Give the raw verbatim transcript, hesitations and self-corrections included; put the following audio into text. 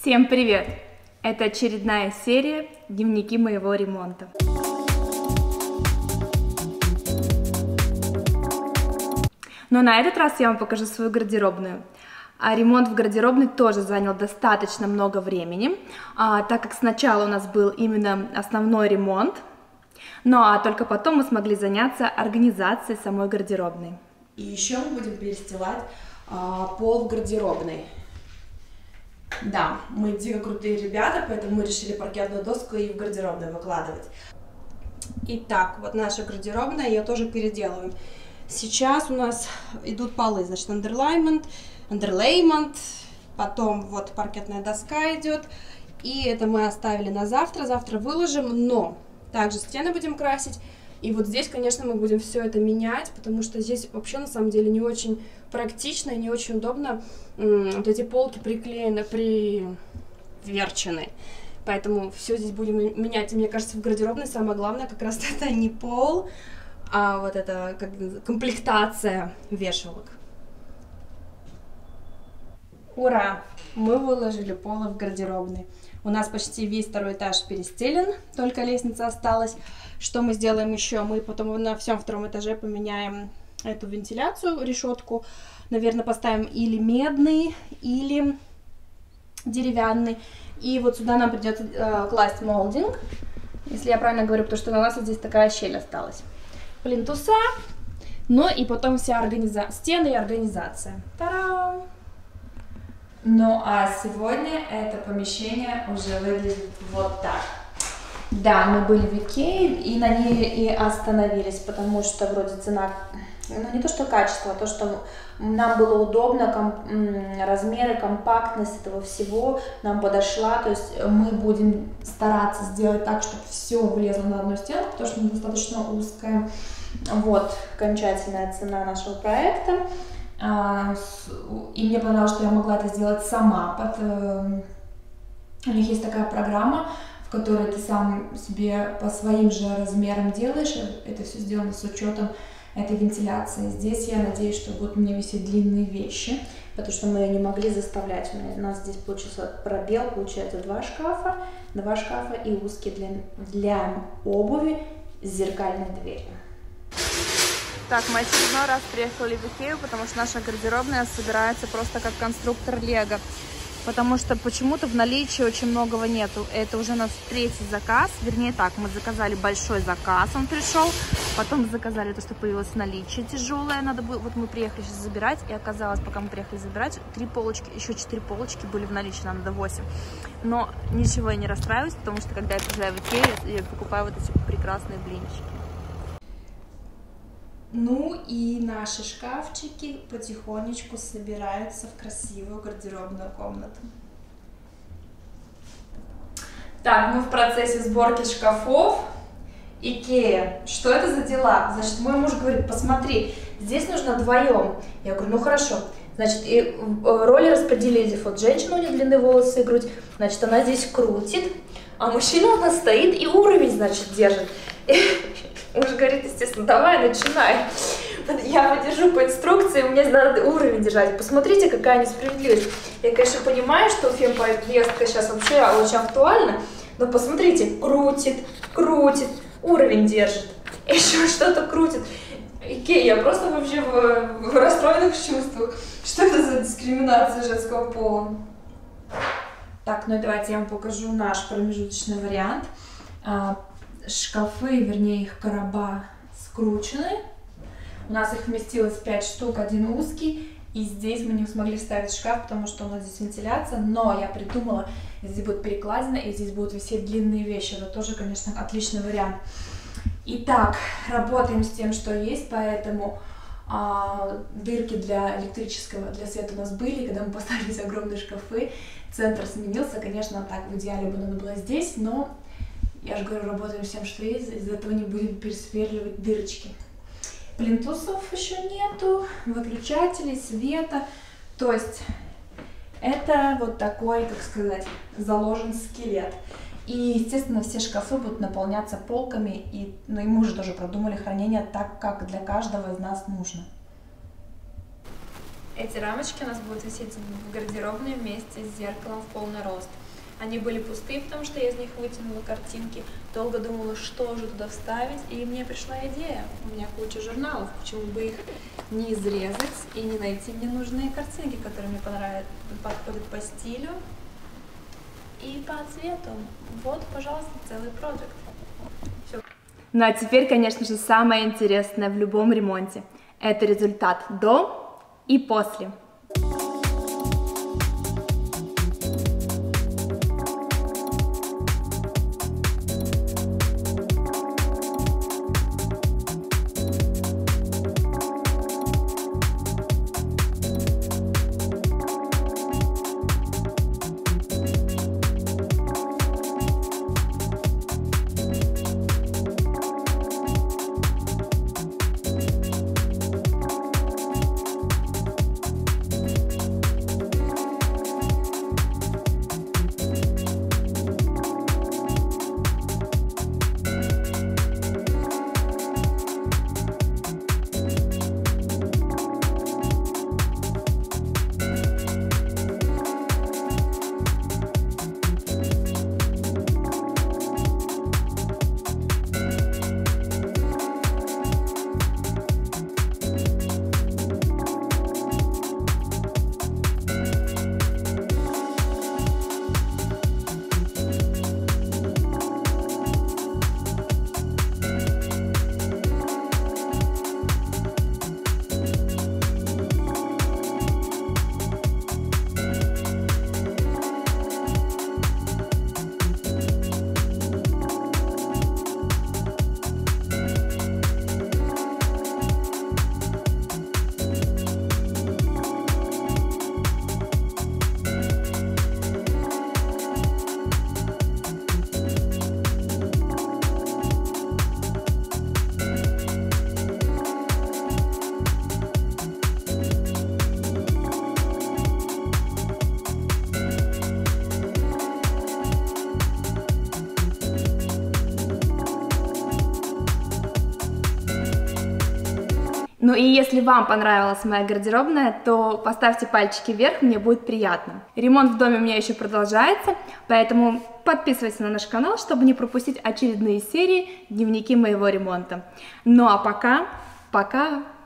Всем привет! Это очередная серия «Дневники моего ремонта». Но на этот раз я вам покажу свою гардеробную. А ремонт в гардеробной тоже занял достаточно много времени, а, так как сначала у нас был именно основной ремонт, ну а только потом мы смогли заняться организацией самой гардеробной. И еще мы будем перестилать а, пол в гардеробной. Да, мы дико крутые ребята, поэтому мы решили паркетную доску и в гардеробной выкладывать. Итак, вот наша гардеробная, ее тоже переделываем. Сейчас у нас идут полы, значит, андерлаймент, андерлеймент, потом вот паркетная доска идет, и это мы оставили на завтра, завтра выложим, но также стены будем красить, и вот здесь, конечно, мы будем все это менять, потому что здесь вообще на самом деле не очень практично и не очень удобно, вот эти полки приклеены, приверчены, поэтому все здесь будем менять, и мне кажется, в гардеробной самое главное как раз это не пол, а вот это как, комплектация вешалок. Ура! Мы выложили полы в гардеробной. У нас почти весь второй этаж перестелен, только лестница осталась. Что мы сделаем еще? Мы потом на всем втором этаже поменяем эту вентиляцию, решетку. Наверное, поставим или медный, или деревянный. И вот сюда нам придется э, класть молдинг, если я правильно говорю, потому что у нас вот здесь такая щель осталась. Плинтуса, ну и потом вся организация, стены и организация. Та-дам! Ну а сегодня это помещение уже выглядит вот так. Да, мы были в Икее и на ней и остановились, потому что вроде цена, ну не то что качество, а то, что нам было удобно, комп, размеры, компактность этого всего нам подошла, то есть мы будем стараться сделать так, чтобы все влезло на одну стену, потому что она достаточно узкая. Вот окончательная цена нашего проекта. И мне понравилось, что я могла это сделать сама. Под, э, у них есть такая программа, в которой ты сам себе по своим же размерам делаешь. Это все сделано с учетом этой вентиляции. Здесь я надеюсь, что будут мне висеть длинные вещи, потому что мы не могли заставлять. У нас здесь получился пробел, получается два шкафа, два шкафа и узкий для, для обуви с зеркальной дверью. Так, мы очередной раз приехали в Икею, потому что наша гардеробная собирается просто как конструктор Лего. Потому что почему-то в наличии очень многого нету. Это уже у нас третий заказ. Вернее так, мы заказали большой заказ, он пришел. Потом заказали то, что появилось в наличии тяжелое. Надо было, вот мы приехали сейчас забирать. И оказалось, пока мы приехали забирать, три полочки, еще четыре полочки были в наличии, нам надо восемь. Но ничего я не расстраиваюсь, потому что когда я приезжаю в Икею, я покупаю вот эти прекрасные блинчики. Ну и наши шкафчики потихонечку собираются в красивую гардеробную комнату. Так, мы в процессе сборки шкафов. Икея, что это за дела? Значит, мой муж говорит, посмотри, здесь нужно вдвоем. Я говорю, ну хорошо. Значит, и роли распределились. Вот женщина, у нее длинные волосы и грудь, значит, она здесь крутит, а мужчина у нас стоит и уровень, значит, держит. Муж говорит, естественно, давай, начинай. Я подержу по инструкции, мне надо уровень держать. Посмотрите, какая несправедливость. Я, конечно, понимаю, что фемповестка сейчас вообще очень актуальна, но посмотрите, крутит, крутит, уровень держит, еще что-то крутит. Икея, я просто вообще в, в расстроенных чувствах. Что это за дискриминация женского пола? Так, ну и давайте я вам покажу наш промежуточный вариант. Шкафы, вернее их короба, скручены. У нас их вместилось пять штук, один узкий. И здесь мы не смогли вставить шкаф, потому что у нас здесь вентиляция. Но я придумала, здесь будет перекладина и здесь будут висеть длинные вещи. Это тоже, конечно, отличный вариант. Итак, работаем с тем, что есть, поэтому а, дырки для электрического, для света у нас были, когда мы поставили огромные шкафы. Центр сменился, конечно, так в идеале бы надо было здесь, но я же говорю, работаем с тем, что есть, из-за этого не будем пересверливать дырочки. Плинтусов еще нету, выключателей, света, то есть это вот такой, как сказать, заложен скелет. И, естественно, все шкафы будут наполняться полками, и, ну, и мы уже тоже продумали хранение так, как для каждого из нас нужно. Эти рамочки у нас будут висеть в гардеробной вместе с зеркалом в полный рост. Они были пустые, потому что я из них вытянула картинки. Долго думала, что же туда вставить, и мне пришла идея. У меня куча журналов, почему бы их не изрезать и не найти мне нужные картинки, которые мне понравятся, подходят по стилю и по цвету. Вот, пожалуйста, целый проект. Все. Ну а теперь, конечно же, самое интересное в любом ремонте. Это результат до и после. Ну и если вам понравилась моя гардеробная, то поставьте пальчики вверх, мне будет приятно. Ремонт в доме у меня еще продолжается, поэтому подписывайтесь на наш канал, чтобы не пропустить очередные серии «Дневники моего ремонта». Ну а пока, пока!